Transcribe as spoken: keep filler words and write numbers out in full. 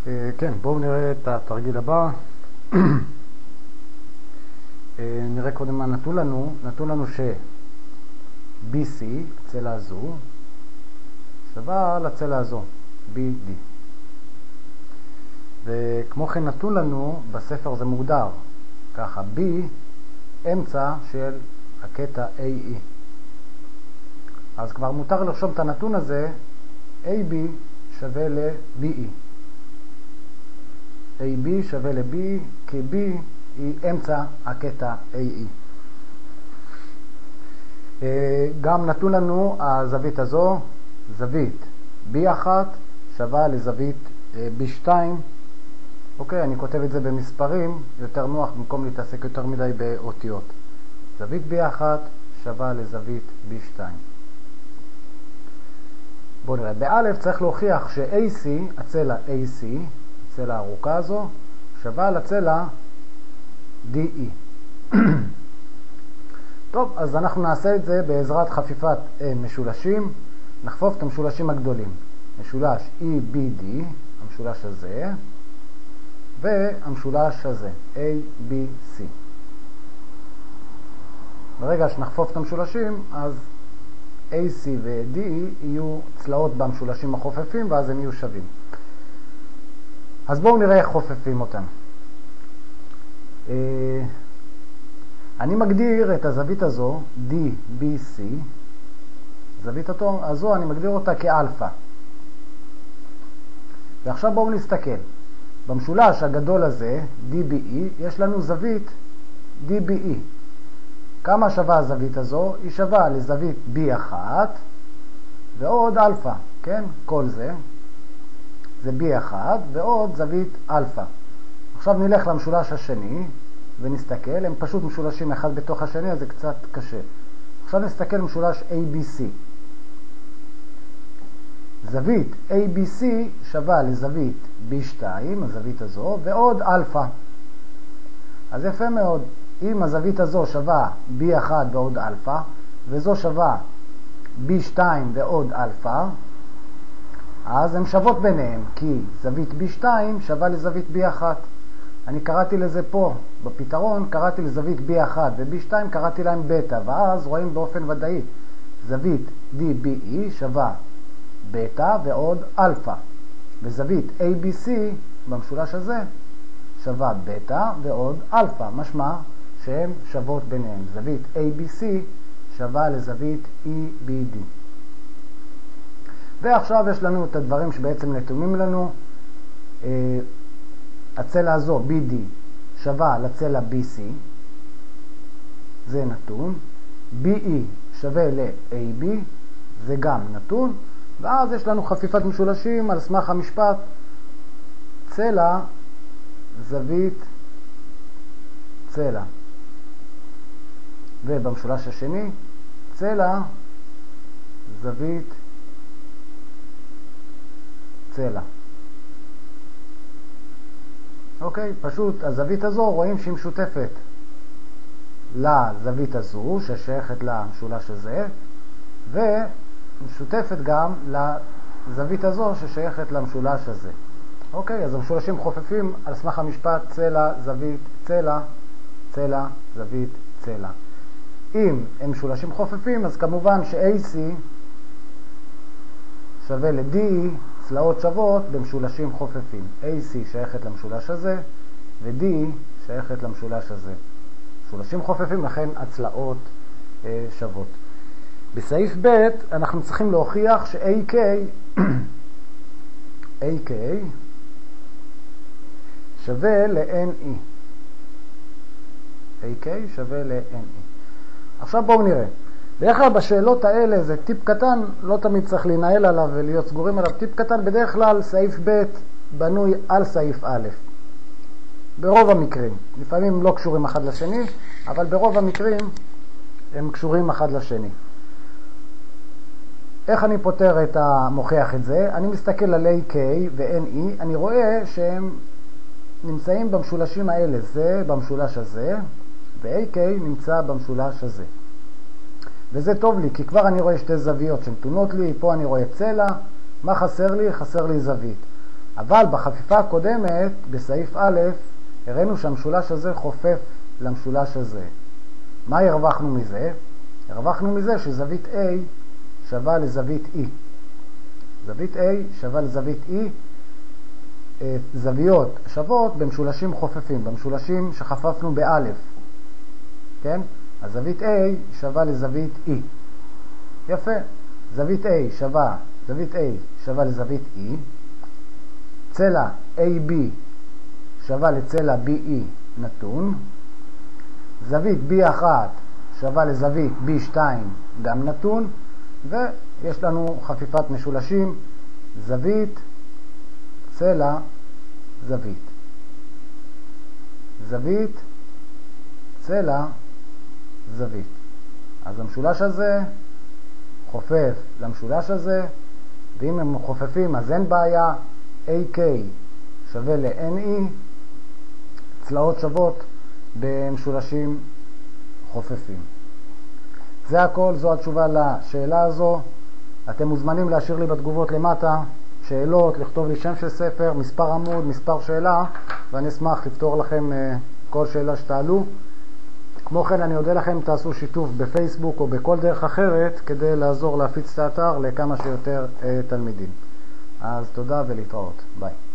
כן, בואו נראה את התרגיל הבא. נראה קודם מה נתנו לנו. נתנו לנו ש-בי סי, הצלע הזו, שווה לצלע הזו, בי די. וכמו כן נתנו לנו, בספר זה מוגדר, ככה, B, אמצע של הקטע איי אי. אז כבר מותר לרשום את הנתון הזה, איי בי שווה ל-בי אי. איי בי שווה ל-B, כי B היא אמצע הקטע איי אי. גם נתנו לנו הזווית הזו, זווית בי אחת שווה לזווית בי שתיים. אוקיי, אני כותב את זה במספרים, יותר נוח במקום להתעסק יותר מדי באותיות. זווית בי אחת שווה לזווית בי שתיים. בואו נראה, באלף צריך להוכיח ש-איי סי, הצלע איי סי, הצלע הארוכה הזו, שווה לצלע די אי. טוב, אז אנחנו נעשה את זה בעזרת חפיפת משולשים. נחפוף את המשולשים הגדולים. משולש אי בי די, המשולש הזה, והמשולש הזה, איי בי סי. ברגע שנחפוף את המשולשים, אז איי סי ו-D יהיו צלעות במשולשים החופפים, ואז הם יהיו שווים. אז בואו נראה איך חופפים אותם. אני מגדיר את הזווית הזו, די בי סי, זווית הזו אני מגדיר אותה כאלפא. ועכשיו בואו נסתכל. במשולש הגדול הזה, די בי אי, יש לנו זווית די בי אי. כמה שווה הזווית הזו? היא שווה לזווית בי אחת ועוד אלפא, כן? כל זה זה בי אחת ועוד זווית אלפא. עכשיו נלך למשולש השני ונסתכל, הם פשוט משולשים אחד בתוך השני, אז זה קצת קשה. עכשיו נסתכל משולש איי בי סי. זווית איי בי סי שווה לזווית בי שתיים, הזווית הזו, ועוד אלפא. אז יפה מאוד. אם הזווית הזו שווה בי אחת ועוד אלפא, וזו שווה בי שתיים ועוד אלפא, אז הן שוות ביניהם, כי זווית בי שתיים שווה לזווית בי אחת. אני קראתי לזה פה, בפתרון, קראתי לזווית בי אחת ו-בי שתיים, קראתי להם בטא, ואז רואים באופן ודאי, זווית די בי אי שווה בטא ועוד אלפא. וזווית איי בי סי במשולש הזה שווה בטא ועוד אלפא, משמע שהן שוות ביניהן. זווית איי בי סי שווה לזווית איי בי די. ועכשיו יש לנו את הדברים שבעצם נתונים לנו. הצלע הזו בי די שווה לצלע בי סי, זה נתון. בי אי שווה ל-איי בי, זה גם נתון. ואז יש לנו חפיפת משולשים על סמך המשפט צלע זווית צלע. ובמשולש השני צלע זווית צלע. אוקיי, פשוט הזווית הזו רואים שהיא משותפת לזווית הזו ששייכת למשולש הזה, ומשותפת גם לזווית הזו ששייכת למשולש הזה. אוקיי, אז המשולשים חופפים על סמך המשפט צלע זווית צלע צלע זווית צלע. אם הם משולשים חופפים, אז כמובן ש-איי סי שווה ל-D, צלעות שוות במשולשים חופפים. איי סי שייכת למשולש הזה, ו-D שייכת למשולש הזה. משולשים חופפים, לכן הצלעות אה, שוות. בסעיף ב' אנחנו צריכים להוכיח ש-איי קיי איי קיי שווה ל-אן אי. איי קיי שווה ל-אן אי. עכשיו בואו נראה. בדרך כלל בשאלות האלה זה טיפ קטן, לא תמיד צריך להנהל עליו ולהיות סגורים עליו. טיפ קטן, בדרך כלל סעיף ב' בנוי על סעיף א'. ברוב המקרים. לפעמים הם לא קשורים אחד לשני, אבל ברוב המקרים הם קשורים אחד לשני. איך אני פותר את המוכיח את זה? אני מסתכל על איי קיי ו-אן אי, אני רואה שהם נמצאים במשולשים האלה, זה במשולש הזה, ו-איי קיי נמצא במשולש הזה. וזה טוב לי, כי כבר אני רואה שתי זוויות שנתונות לי, פה אני רואה צלע, מה חסר לי? חסר לי זווית. אבל בחפיפה הקודמת, בסעיף א', הראינו שהמשולש הזה חופף למשולש הזה. מה הרווחנו מזה? הרווחנו מזה שזווית A שווה לזווית E. זווית A שווה לזווית E, זוויות שוות במשולשים חופפים, במשולשים שחפפנו באלף. כן? אז זווית A שווה לזווית E. יפה. זווית A שווה, זווית A שווה לזווית E. צלע A B שווה לצלע B E נתון. זווית B אחת שווה לזווית B שתיים גם נתון. ויש לנו חפיפת משולשים, זווית, צלע, זווית. זווית, צלע, זווית. אז המשולש הזה חופף למשולש הזה, ואם הם חופפים אז אין בעיה, A K שווה ל-N E, צלעות שוות במשולשים חופפים. זה הכל, זו התשובה לשאלה הזו. אתם מוזמנים להשאיר לי בתגובות למטה שאלות, לכתוב לי שם של ספר, מספר עמוד, מספר שאלה, ואני אשמח לפתור לכם כל שאלה שתעלו. כמו כן אני אודה לכם, תעשו שיתוף בפייסבוק או בכל דרך אחרת כדי לעזור להפיץ את האתר לכמה שיותר תלמידים. אז תודה ולהתראות. ביי.